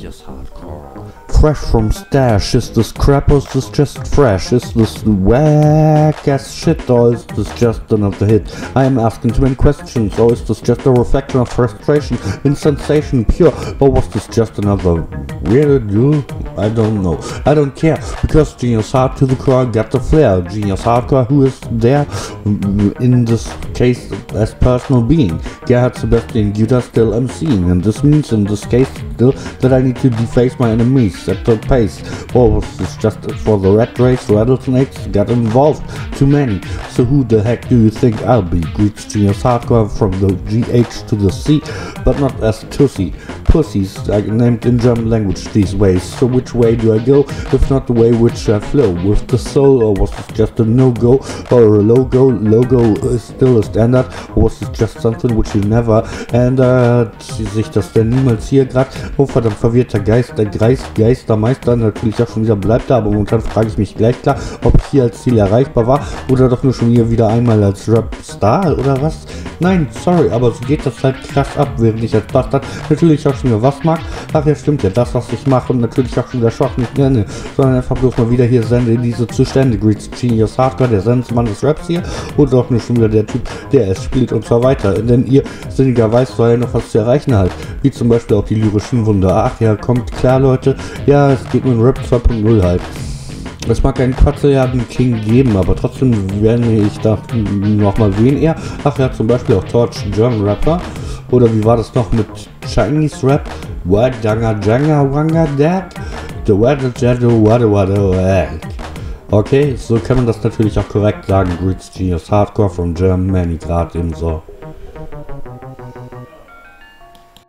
Genius Hardcore. Fresh from stash, is this crap or is this just fresh? Is this whack ass shit or is this just another hit? I am asking too many questions, or is this just a reflection of frustration in sensation pure? Or was this just another weird do? I don't know. I don't care, because Genius Hard to the core got the flair. Genius Hardcore, who is there in this case as personal being. Gerhard Sebastian Guter still emceeing, and this means in this case still that I need to deface my enemies at the pace. Or was this just for the rat race? Rattlesnakes got involved, too many. So who the heck do you think I'll be? Greets Genius Hardcore from the GH to the C, but not as Tussie. Pussies are named in German language these ways. So which way do I go, if not the way which I flow? With the soul, or was it just a no-go or a logo? Logo is still a standard, or was it just something which you never ändert sich das denn niemals hier grad? Oh verdammt, verwirrter Geist, der Geistermeister natürlich auch schon wieder bleibt da, aber momentan frage ich mich gleich klar, ob ich hier als Ziel erreichbar war oder doch nur schon hier wieder einmal als Rap-Star oder was? Nein, sorry, aber so geht das halt krass ab, während ich als Bastard natürlich auch schon wieder was mag. Ach ja, stimmt ja, das was ich mache und natürlich auch schon wieder Schwach nicht nenne, sondern einfach bloß mal wieder hier sende in diese Zustände. Greets Genius Hardcore, der Sensmann des Raps hier, und auch nur schon wieder der Typ, der es spielt und so weiter. Denn ihr sinnigerweise soll ja noch was zu erreichen halt, wie zum Beispiel auch die lyrischen Wunder. Ach ja, kommt klar Leute, ja, es geht mit Rap 2.0 halt. Es mag einen Quatscheljaden King geben, aber trotzdem werde ich da nochmal wen eher. Ach ja, zum Beispiel auch Torch, German Rapper. Oder wie war das noch mit Chinese Rap? What Danga Janga Wanga Dag? The Waddle Jaddle Waddle Waddle. Okay, so kann man das natürlich auch korrekt sagen. Greets Genius Hardcore from Germany, gerade eben so.